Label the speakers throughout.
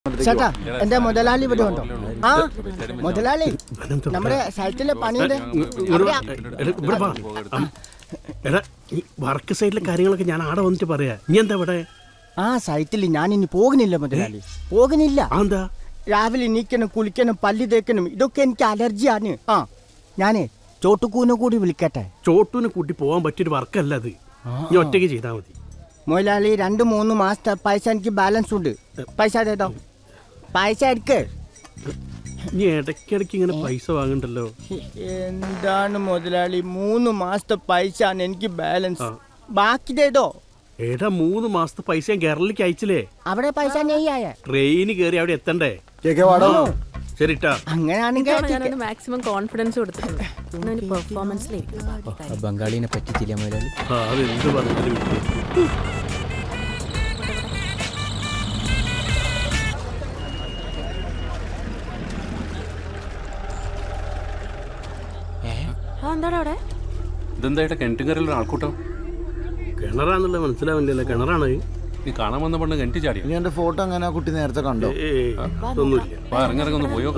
Speaker 1: ചേട്ടാ എന്റെ മുതലാളി ഇവിടെ ഉണ്ടോ? ആ മുതലാളി നമ്മുടെ സൈറ്റിലെ പണിയുടെ
Speaker 2: വർക്ക് സൈറ്റിലെ കാര്യങ്ങളൊക്കെ ഞാൻ ആടെ വന്നിട്ട് പറയാ. നീ എന്താ ഇവിടെ?
Speaker 1: ആ സൈറ്റിൽ ഞാൻ ഇനി പോകുന്നില്ല മുതലാളി, പോകുന്നില്ല.
Speaker 2: എന്താ?
Speaker 1: രാവിലെ എണീക്കണം, കുളിക്കണം, പല്ലി തേക്കണം, ഇതൊക്കെ എനിക്ക് അലർജിയാണ്. ആ ഞാനേ ചോട്ടുകൂനെ കൂടി വിളിക്കട്ടെ.
Speaker 2: ചോട്ടുവിനെ കൂട്ടി പോകാൻ പറ്റിയൊരു വർക്കല്ല അത്. നീ ഒറ്റയ്ക്ക് ചെയ്താൽ മതി.
Speaker 1: മുതലാളി 2-3 മാസത്തെ പൈസ എനിക്ക് ബാലൻസ് ഉണ്ട്. പൈസ തേതോ, പൈസ എടുക്ക്.
Speaker 2: നീ ഇടയ്ക്കിടയ്ക്ക് ഇങ്ങനെ പൈസ വാങ്ങണ്ടല്ലോ.
Speaker 1: എന്താണ് മുതലാളി, 3 മാസത്തെ പൈസ ആണ് എനിക്ക് ബാലൻസ്, ബാക്കി തേതോ.
Speaker 2: ഏടാ 3 മാസത്തെ പൈസ ഞാൻ കേരളത്തിലേക്ക് അയച്ചില്ലേ?
Speaker 1: അവിടെ പൈസ നെയ്യായ
Speaker 2: ട്രെയിന് കയറി അവിടെ എത്തണ്ടേ? ശരിട്ടാ,
Speaker 1: അങ്ങനെയാണെങ്കിൽ
Speaker 3: മാക്സിമം കോൺഫിഡൻസ് കൊടുത്തിട്ടുണ്ട്.
Speaker 1: ബംഗാളിനെ പറ്റിച്ചില്ല മുതലാളി.
Speaker 2: അതെന്ത് പറഞ്ഞാലും
Speaker 4: ഇതെന്താ കിണറ്റുകരയിലുള്ള ആൾക്കൂട്ടം?
Speaker 2: കിണറാന്നുള്ള മനസ്സിലാവില്ലല്ലോ. കിണറാണ്
Speaker 4: നീ കാണാൻ വന്ന പെണ്ണ് കിണറ്റി ചാടിയോ?
Speaker 5: നീ എന്റെ ഫോട്ടോ അങ്ങനെ ആ കുട്ടി നേരത്തെ കണ്ടോ?
Speaker 2: ഒന്നുമില്ല.
Speaker 4: ഇറങ്ങിറങ്ങൊന്ന് പോയോ?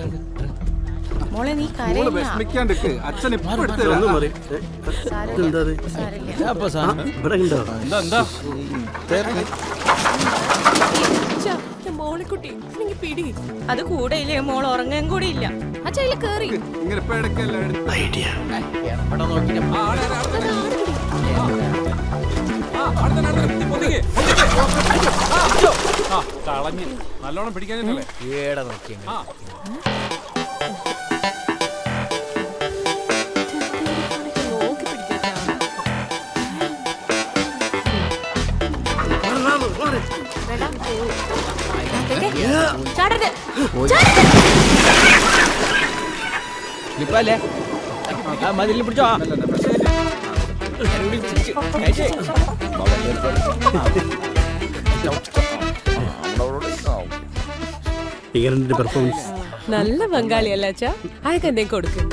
Speaker 3: അത് കൂടെ ഇല്ലേ, മോൾ ഉറങ്ങാൻ കൂടി ഇല്ല. അച്ഛൻ കേറി
Speaker 4: കളഞ്ഞ് നല്ലോണം പിടിക്കാനല്ലേ?
Speaker 1: മതിൽ പിടിച്ചോ.
Speaker 2: പെർഫോമൻസ്
Speaker 3: നല്ല ബംഗാളിയല്ല അച്ഛാ. അതൊക്കെ എന്തേ കൊടുക്കും.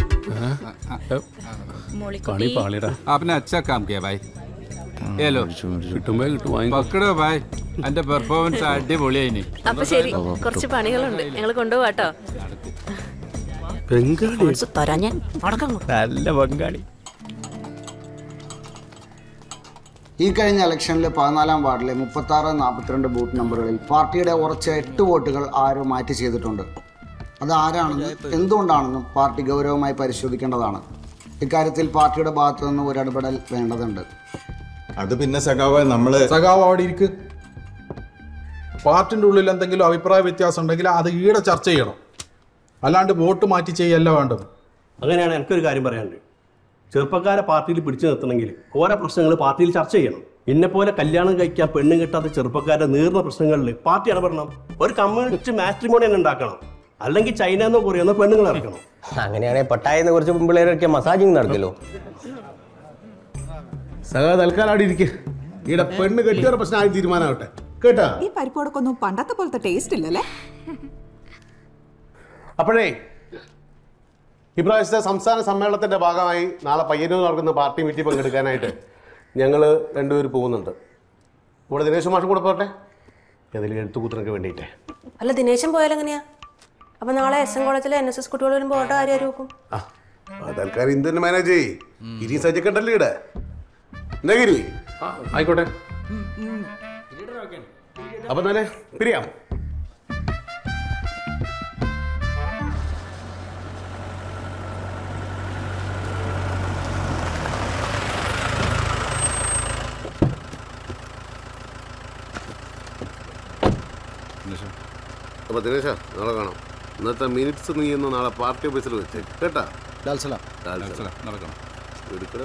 Speaker 4: പണി പാളിടാ.
Speaker 6: आपने अच्छा काम किया भाई. ये लो
Speaker 4: കിട്ടുമ്പോ കിട്ടും,
Speaker 6: पकड़ो भाई. എന്റെ പെർഫോമൻസ് അടിപൊളിയായിനി.
Speaker 3: അപ്പൊ ശരി, കുറച്ച് പണികളുണ്ട്, ഞങ്ങൾ കൊണ്ടുപോവാട്ടോ.
Speaker 1: നല്ല ബംഗാളി.
Speaker 5: ഈ കഴിഞ്ഞ ഇലക്ഷനിൽ 14-ാം വാർഡിലെ 36-42 ബൂത്ത് നമ്പറുകളിൽ പാർട്ടിയുടെ ഉറച്ച 8 വോട്ടുകൾ ആരോ മാറ്റി ചെയ്തിട്ടുണ്ട്. അത് ആരാണെന്നും എന്തുകൊണ്ടാണെന്നും പാർട്ടി ഗൗരവമായി പരിശോധിക്കേണ്ടതാണ്. ഇക്കാര്യത്തിൽ പാർട്ടിയുടെ ഭാഗത്തു നിന്ന് ഒരു ഇടപെടൽ വേണ്ടതുണ്ട്.
Speaker 7: അത് പിന്നെ സഖാവ് അവിടെ ഇരിക്ക്. പാർട്ടിൻ്റെ ഉള്ളിൽ എന്തെങ്കിലും അഭിപ്രായ വ്യത്യാസം ഉണ്ടെങ്കിൽ അത് ഈടെ ചർച്ച ചെയ്യണം, അല്ലാണ്ട് വോട്ട് മാറ്റി ചെയ്യല്ല വേണ്ടത്.
Speaker 2: അങ്ങനെയാണ് എനിക്കൊരു കാര്യം പറയാനുണ്ട്. ചെറുപ്പക്കാരെ പാർട്ടിയിൽ പിടിച്ചു നിർത്തണമെങ്കിൽ ഓരോ പ്രശ്നങ്ങൾ പാർട്ടിയിൽ ചർച്ച ചെയ്യണം. എന്നെപ്പോലെ കല്യാണം കഴിക്കാൻ പെണ്ണ് കിട്ടാത്ത ചെറുപ്പക്കാരുടെ നീർന്ന പ്രശ്നങ്ങളിൽ പാർട്ടി ഇടപെടണം. ഒരു കമ്മ്യൂണിസ്റ്റ് മാട്രിമോണി തന്നെ ഉണ്ടാക്കണം, അല്ലെങ്കിൽ ചൈന എന്നോ കൊറിയെന്നോ പെണ്ണുങ്ങൾ ഇറക്കണം.
Speaker 8: അങ്ങനെയാണെങ്കിൽ പട്ടായെന്ന് കുറച്ച് പിള്ളേരൊക്കെ മസാജിങ് നടക്കല്ലോ.
Speaker 7: സഖാ തൽക്കാലം അവിടെ ഇരിക്കുക. ഈടെ പെണ്ണ് കെട്ടിയൊരു പ്രശ്നമായി തീരുമാനമാവട്ടെ കേട്ടാ.
Speaker 9: ഈ പരിപ്പോടൊക്കൊന്നും പണ്ടത്തെ പോലത്തെ ടേസ്റ്റ് ഇല്ലല്ലേ?
Speaker 7: അപ്പോഴേ ഇപ്രാവശ്യത്തെ സംസ്ഥാന സമ്മേളനത്തിന്റെ ഭാഗമായി നാളെ പയ്യന്നൂർ നടക്കുന്ന പാർട്ടി മീറ്റിംഗ് പങ്കെടുക്കാനായിട്ട് ഞങ്ങൾ രണ്ടുപേരും പോകുന്നുണ്ട്. ഇവിടെ ദിനേശ് മാഷും കൂടെ പോട്ടെ, ഏതെങ്കിലും എഴുത്തുകൂത്തിനൊക്കെ വേണ്ടിയിട്ടേ.
Speaker 10: അല്ല, ദിനേശൻ പോയാലെങ്ങനെയാ? അപ്പൊ നാളെ SN കോളേജിലെ NSS കുട്ടികൾ വരുമ്പോൾ ഓട്ടോ ആരും നോക്കും?
Speaker 7: തൽക്കാലം ഇന്ത്യൻ മാനേജ് ഇരി സജ്ജക്കണ്ടല്ലേ ഇവിടെ. എന്താ ഗിരി?
Speaker 4: ആയിക്കോട്ടെ.
Speaker 7: അപ്പൊ തന്നെ പിരിയാം.
Speaker 11: അപ്പോൾ ദിനേശ, നാളെ കാണാം. ഇന്നത്തെ മിനിറ്റ്സ് നീ ഇന്ന് നാളെ പാർട്ടി ഓഫീസിൽ വെച്ചേ കേട്ടാ.
Speaker 6: നടക്കണം.
Speaker 11: എടുക്കണോ?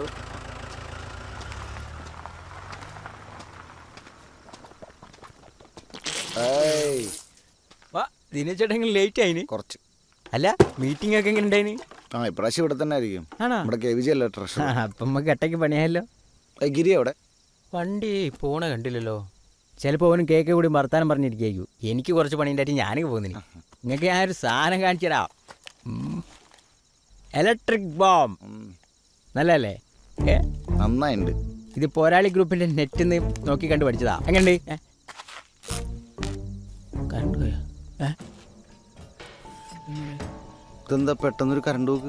Speaker 1: ദിനേശേട്ടെങ്കിൽ ലേറ്റ് ആയിന് കുറച്ച്. അല്ല, മീറ്റിംഗ് ഒക്കെ എങ്ങനെ ഉണ്ടായിന്?
Speaker 5: ഇപ്രാവശ്യം ഇവിടെ തന്നെ ആയിരിക്കും. നമ്മുടെ KVG അല്ലേ ട്രഷർ.
Speaker 1: അപ്പം നമുക്ക് എട്ടയ്ക്ക് പണിയായല്ലോ.
Speaker 5: ഗിരി അവിടെ
Speaker 1: വണ്ടി പോണ കണ്ടില്ലല്ലോ. ചിലപ്പോൾ അവനും കേക്ക് കൂടി വർത്താനം പറഞ്ഞിരിക്കും. എനിക്ക് കുറച്ച് പണി ഉണ്ടായിട്ട് ഞാനൊക്കെ പോകുന്നില്ല. നിങ്ങൾക്ക് ഞാൻ ഒരു സാധനം കാണിച്ചടാ. ഇലക്ട്രിക് ബോംബ് നല്ലല്ലേ?
Speaker 5: നന്നായിട്ടുണ്ട്.
Speaker 1: ഇത് പോരാളി ഗ്രൂപ്പിന്റെ നെറ്റിൽ നിന്ന് നോക്കി കണ്ടു പഠിച്ചതാ. എങ്ങനെയുണ്ട്? കണ്ടുപോയാ
Speaker 5: ഇതെന്താ പെട്ടെന്നൊരു കറണ്ട് പോക്ക്?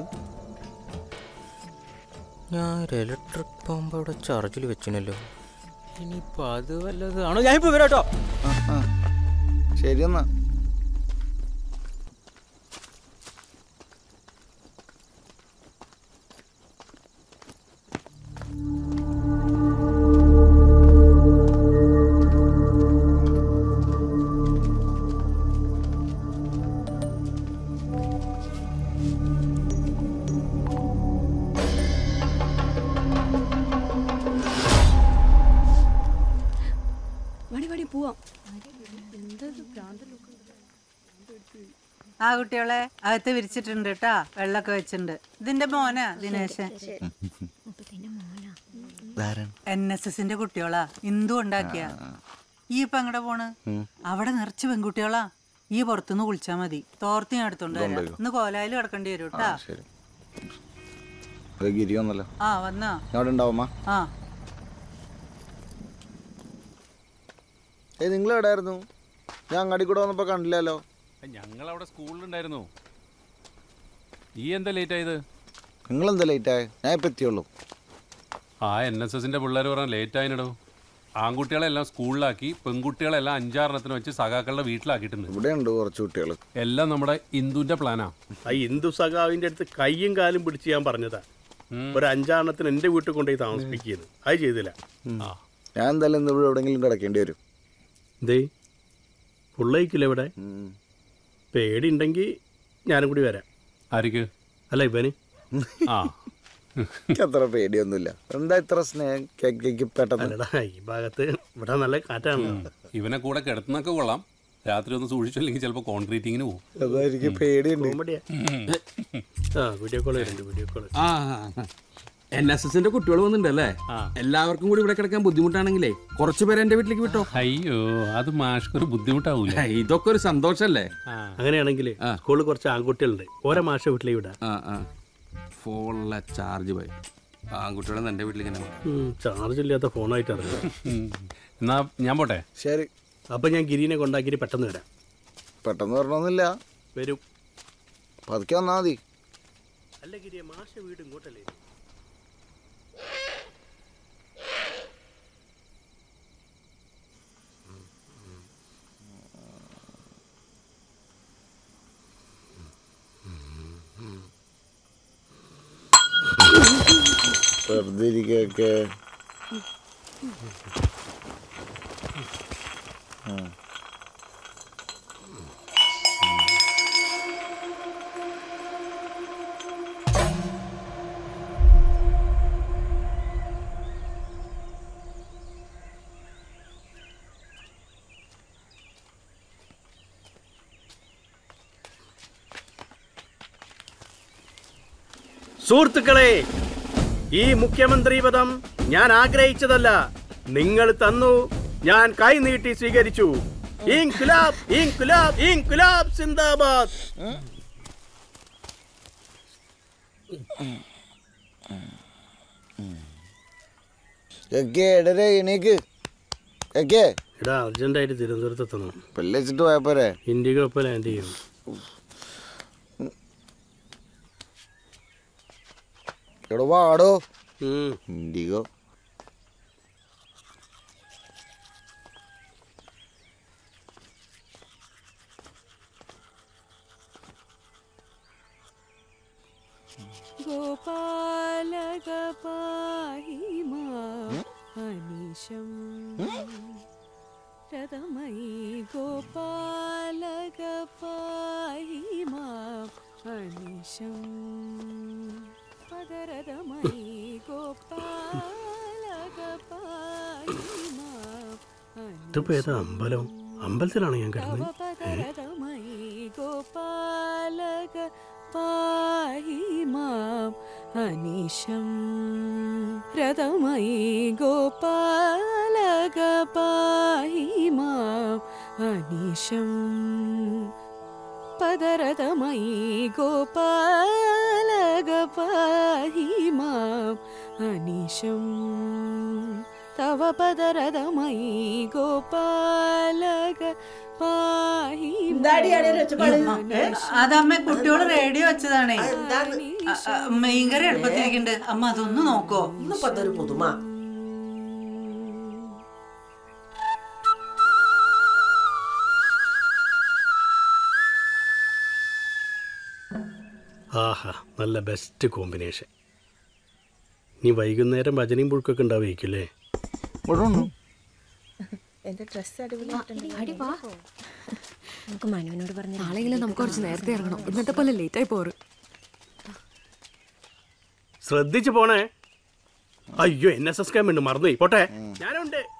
Speaker 1: ഞാൻ ഇലക്ട്രിക് പമ്പ് അവിടെ ചാർജിൽ വെച്ചിനല്ലോ. ഇനിയിപ്പോൾ അത് വല്ലതാണോ? ഞാനിപ്പോൾ വരാട്ടോ.
Speaker 5: ശരി എന്നാ.
Speaker 12: ആ കുട്ടികളെ അകത്ത് വിരിച്ചിട്ടുണ്ട് കേട്ടാ, വെള്ളമൊക്കെ വെച്ചിട്ടുണ്ട്. ഇതിന്റെ മോനാ ദിനേശൻ. NSSന്റെ കുട്ടികളാ, ഇന്ദു ഉണ്ടാക്കിയ. ഈ ഇപ്പൊ എങ്ങടെ പോണ്? അവിടെ നിറച്ച് പെൺകുട്ടികളാ. ഈ പുറത്തുനിന്ന് കുളിച്ചാ മതി. തോർത്തി ഞാൻ എടുത്തോണ്ട് വരാം. ഇന്ന് കോലായിൽ കിടക്കേണ്ടി വരും കേട്ടാ. ആ വന്നാ ആ.
Speaker 5: നിങ്ങൾ എവിടെയായിരുന്നു? ഞാൻ അങ്ങാടി കൂടെ വന്നപ്പോ കണ്ടില്ലല്ലോ.
Speaker 4: ഞങ്ങൾ അവിടെ സ്കൂളിലുണ്ടായിരുന്നു. ഈ എന്താ ലേറ്റ് ആയത്?
Speaker 5: നിങ്ങൾ എന്താ ലേറ്റ് ആയത്? ഞാൻ ഇപ്പൊ എത്തിയുള്ളൂ.
Speaker 4: ആ NSSന്റെ പിള്ളേർ പറഞ്ഞാൽ ലേറ്റ് ആയിനടോ. ആൺകുട്ടികളെല്ലാം സ്കൂളിലാക്കി, പെൺകുട്ടികളെല്ലാം 5-6 വെച്ച് സഖാക്കളുടെ വീട്ടിലാക്കിയിട്ടുണ്ട്.
Speaker 5: ഇവിടെ ഉണ്ട് കുറച്ച് കുട്ടികൾ.
Speaker 4: എല്ലാം നമ്മുടെ ഇന്ദുവിന്റെ പ്ലാനാ.
Speaker 2: ആ ഇന്ദു സഖാവിന്റെ അടുത്ത് കയ്യും കാലും പിടിച്ച് ഞാൻ പറഞ്ഞതാ, ഒരു 5 എന്റെ വീട്ടിൽ കൊണ്ടുപോയി താമസിപ്പിക്കുന്നത്. അത് ചെയ്തില്ല.
Speaker 5: ഞാൻ എന്തായാലും ഇന്ന് ഇവിടെ എവിടെയെങ്കിലും കിടക്കേണ്ടി വരും.
Speaker 2: ദേ പുള്ളയിക്കില്ല ഇവിടെ. പേടി ഉണ്ടെങ്കിൽ ഞാനും കൂടി വരാം.
Speaker 4: ആർക്ക്?
Speaker 2: അല്ല ഇവന്.
Speaker 5: അത്ര പേടിയൊന്നുമില്ല. എന്താ ഇത്ര സ്നേഹം പെട്ടെന്ന്?
Speaker 2: ഈ ഭാഗത്ത് ഇവിടെ നല്ല കാറ്റാണ്.
Speaker 4: ഇവനെ കൂടെ കിടത്തുന്നൊക്കെ കൊള്ളാം. രാത്രി ഒന്ന് സൂക്ഷിച്ചില്ലെങ്കിൽ ചിലപ്പോൾ കോൺക്രീറ്റിങ്ങിന് പോകും.
Speaker 5: അതായിരിക്കും പേടിയുണ്ട്.
Speaker 2: വീഡിയോ കോൾ വരുന്നുണ്ട്. Video call.
Speaker 13: NSSന്റെ കുട്ടികൾ വന്നിട്ടുണ്ടല്ലേ? എല്ലാവർക്കും കൂടി ഇവിടെ കിടക്കാൻ ബുദ്ധിമുട്ടാണെങ്കിലേ കുറച്ചു പേര് എന്റെ വീട്ടിലേക്ക് വിട്ടോ.
Speaker 4: അയ്യോ, അത് മാഷ്ക്കൊരു ബുദ്ധിമുട്ടാവൂല.
Speaker 13: ഇതൊക്കെ ഒരു സന്തോഷല്ലേ?
Speaker 2: അങ്ങനെയാണെങ്കിൽ സ്കൂളിൽ കുറച്ച് ആൺകുട്ടികളുണ്ട്, ഓരോ മാഷ വീട്ടിലേക്ക് വിടാം.
Speaker 13: ഫോണിലെ ചാർജ് പോയി. ആൺകുട്ടികളെ എന്റെ വീട്ടിലേക്ക്
Speaker 2: ചാർജ് ഇല്ലാത്ത ഫോണായിട്ട് അറിയാം.
Speaker 4: എന്നാ ഞാൻ പോട്ടെ.
Speaker 5: ശരി.
Speaker 2: അപ്പൊ ഞാൻ ഗിരീനെ കൊണ്ടാക്കിയിട്ട് പെട്ടെന്ന് വരാം.
Speaker 5: പെട്ടെന്ന് വരണമെന്നില്ല,
Speaker 2: വരും.
Speaker 5: പതുക്കെ വന്നാ മതി.
Speaker 2: അല്ല ഗിരിയെ, മാഷ വീട് ഇങ്ങോട്ടല്ലേ?
Speaker 5: വെറുതെ ഇരിക്കൊക്കെ.
Speaker 2: സുഹൃത്തുക്കളെ, ഈ മുഖ്യമന്ത്രി പദം ഞാൻ ആഗ്രഹിച്ചതല്ല, നിങ്ങൾ തന്നു, ഞാൻ കൈ നീട്ടി സ്വീകരിച്ചു. ഇൻക്ലാബ് ഇൻക്ലാബ് ഇൻക്ലാബ് സിന്ദാബാദ്. അർജന്റായിട്ട് തിരുവനന്തപുരത്ത് എത്തണം.
Speaker 5: വെച്ചിട്ട് പോയപ്പോരെ?
Speaker 2: ഇൻഡിഗോ ഇപ്പൊ ലാൻഡ് ചെയ്യും.
Speaker 5: വാടോ ഇൻഡിഗോ.
Speaker 3: ഗോപാലക പാഹി മാം അനീശം രതമയി. ഗോപാലക പാഹി മാം അനീശം പദരതമയി. ഗോപാലക പാഹി മാം
Speaker 2: ഇതിപ്പോ ഏതാ അമ്പലം? അമ്പലത്തിലാണ് ഞാൻ കിടന്നത്.
Speaker 3: പദരതമയി. ഗോപാലക പാഹി മാം അനീശം രതമയി. ഗോപാലക പാഹി മാം അനീശം പദരതമയി. ഗോപാലക പാഹി മാം അനീശം തവ പദരതമയി. ഗോപാലക പാഹി
Speaker 12: അതമ്മ കുട്ടികള് റേഡിയോ വെച്ചതാണേ. മീൻകറി എളുപ്പത്തിരിക്കണ്ട്. അമ്മ അതൊന്ന് നോക്കോ.
Speaker 14: ഇന്നൊരു പുതുമ.
Speaker 2: ആഹാ, നല്ല ബെസ്റ്റ് കോമ്പിനേഷൻ. നീ വൈകുന്നേരം ഭജനയും പുഴുക്കൊക്കെ ഉണ്ടാവുകയില്ലേ?
Speaker 15: എന്റെ ഡ്രസ് നമുക്ക് മനുവിനോട് പറഞ്ഞു നാളെങ്കിലും നമുക്ക് കുറച്ച് നേരത്തെ ഇറങ്ങണം. ഇന്നത്തെ പോലെ ലേറ്റ് ആയി പോറ്.
Speaker 2: ശ്രദ്ധിച്ചു പോണേ. അയ്യോ NSS ക്യാമ്പ് ഉണ്ട്, മറന്നുപോയി. പോട്ടെ, ഞാനുണ്ട്.